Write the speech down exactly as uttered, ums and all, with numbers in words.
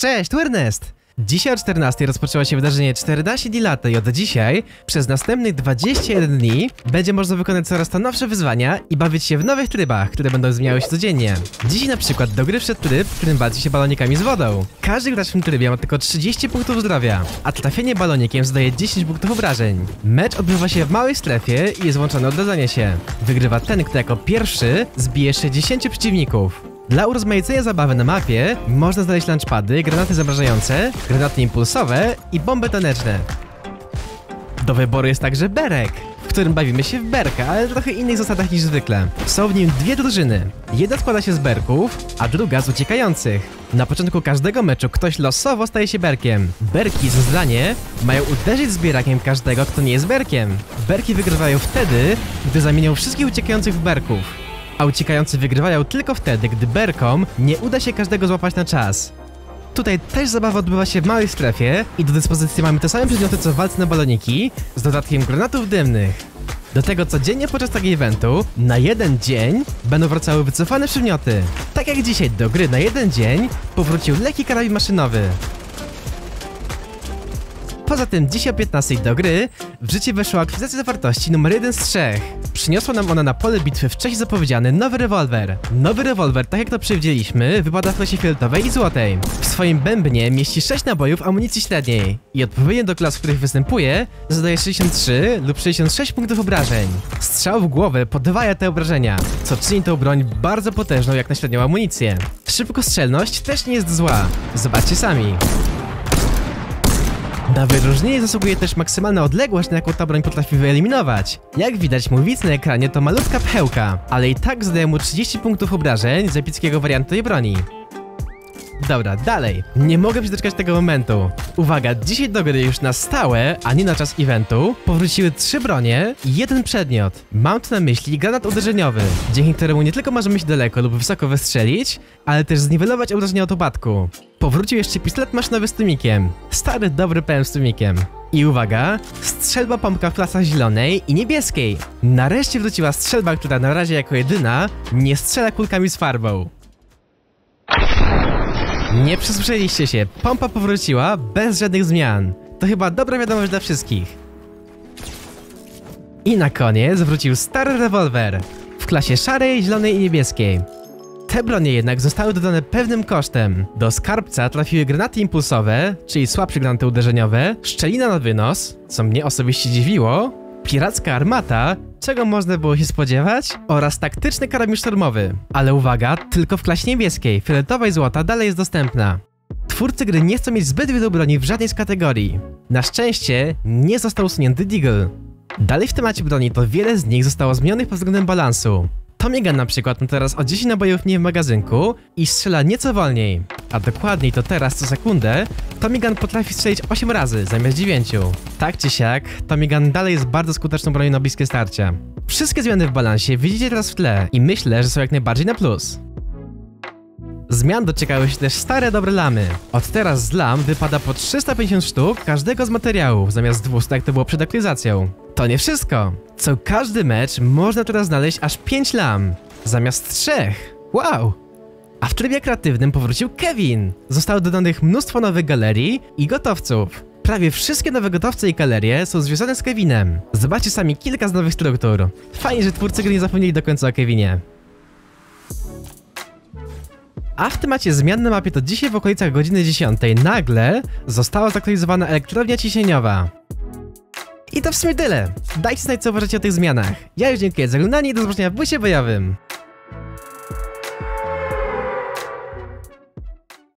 Cześć, tu Ernest! Dzisiaj o czternastej rozpoczęło się wydarzenie czternaście dni lata i od dzisiaj przez następnych dwadzieścia jeden dni będzie można wykonać coraz to nowsze wyzwania i bawić się w nowych trybach, które będą zmieniały się codziennie. Dzisiaj na przykład do gry wszedł tryb, w którym walczy się balonikami z wodą. Każdy gracz w tym trybie ma tylko trzydzieści punktów zdrowia, a trafienie balonikiem zadaje dziesięć punktów obrażeń. Mecz odbywa się w małej strefie i jest włączone odradzanie się. Wygrywa ten, kto jako pierwszy zbije sześćdziesięciu przeciwników. Dla urozmaicenia zabawy na mapie można znaleźć launchpady, granaty zamrażające, granaty impulsowe i bomby taneczne. Do wyboru jest także berek, w którym bawimy się w berka, ale w trochę innych zasadach niż zwykle. Są w nim dwie drużyny. Jedna składa się z berków, a druga z uciekających. Na początku każdego meczu ktoś losowo staje się berkiem. Berki za zadanie mają uderzyć zbierakiem każdego, kto nie jest berkiem. Berki wygrywają wtedy, gdy zamienią wszystkich uciekających w berków. A uciekający wygrywają tylko wtedy, gdy berkom nie uda się każdego złapać na czas. Tutaj też zabawa odbywa się w małej strefie i do dyspozycji mamy te same przedmioty co w walce na baloniki, z dodatkiem granatów dymnych. Do tego codziennie podczas takiego eventu, na jeden dzień, będą wracały wycofane przedmioty. Tak jak dzisiaj do gry na jeden dzień powrócił lekki karabin maszynowy. Poza tym dzisiaj o piętnastej do gry w życie weszła aktualizacja zawartości numer jeden z trzech. Przyniosła nam ona na pole bitwy wcześniej zapowiedziany nowy rewolwer. Nowy rewolwer, tak jak to przewidzieliśmy, wypada w klasie fioletowej i złotej. W swoim bębnie mieści sześć nabojów amunicji średniej i odpowiednio do klas, w których występuje, zadaje sześćdziesiąt trzy lub sześćdziesiąt sześć punktów obrażeń. Strzał w głowę podwaja te obrażenia, co czyni tą broń bardzo potężną jak na średnią amunicję. Szybkostrzelność też nie jest zła. Zobaczcie sami. Na wyróżnienie zasługuje też maksymalna odległość, na jaką ta broń potrafi wyeliminować. Jak widać, mówiąc na ekranie to malutka pchełka, ale i tak zadaje mu trzydzieści punktów obrażeń z epickiego wariantu tej broni. Dobra, dalej. Nie mogę się doczekać tego momentu. Uwaga, dzisiaj do gry już na stałe, a nie na czas eventu, powróciły trzy bronie i jeden przedmiot. Mam tu na myśli granat uderzeniowy, dzięki któremu nie tylko możemy się daleko lub wysoko wystrzelić, ale też zniwelować obrażenia od upadku. Powrócił jeszcze pistolet maszynowy z tłumikiem. Stary, dobry P M z tłumikiem. I uwaga, strzelba pompka w klasach zielonej i niebieskiej. Nareszcie wróciła strzelba, która na razie jako jedyna nie strzela kulkami z farbą. Nie przesłyszeliście się, pompa powróciła bez żadnych zmian. To chyba dobra wiadomość dla wszystkich. I na koniec wrócił stary rewolwer w klasie szarej, zielonej i niebieskiej. Te bronie jednak zostały dodane pewnym kosztem. Do skarbca trafiły granaty impulsowe, czyli słabsze granaty uderzeniowe, szczelina na wynos, co mnie osobiście dziwiło, piracka armata, czego można było się spodziewać, oraz taktyczny karabin szturmowy. Ale uwaga, tylko w klasie niebieskiej, fioletowa i złota dalej jest dostępna. Twórcy gry nie chcą mieć zbyt wielu broni w żadnej z kategorii. Na szczęście nie został usunięty Deagle. Dalej w temacie broni to wiele z nich zostało zmienionych pod względem balansu. Tommy Gun na przykład ma teraz o dziesięć nabojów mniej w magazynku i strzela nieco wolniej. A dokładniej to teraz co sekundę Tommy Gun potrafi strzelić osiem razy zamiast dziewięciu. Tak czy siak, Tommy Gun dalej jest bardzo skuteczną bronią na bliskie starcia. Wszystkie zmiany w balansie widzicie teraz w tle i myślę, że są jak najbardziej na plus. Zmian doczekały się też stare dobre lamy. Od teraz z lam wypada po trzysta pięćdziesiąt sztuk każdego z materiałów, zamiast dwieście jak to było przed aktualizacją. To nie wszystko. Co każdy mecz można teraz znaleźć aż pięć lam, zamiast trzech. Wow! A w trybie kreatywnym powrócił Kevin. Zostało dodanych mnóstwo nowych galerii i gotowców. Prawie wszystkie nowe gotowce i galerie są związane z Kevinem. Zobaczcie sami kilka z nowych struktur. Fajnie, że twórcy gry nie zapomnieli do końca o Kevinie. A w temacie zmian na mapie to dzisiaj w okolicach godziny dziesiątej nagle została zaktualizowana elektrownia ciśnieniowa. I to w sumie tyle. Dajcie znać, co uważacie o tych zmianach. Ja już dziękuję za oglądanie i do zobaczenia w busie bojowym.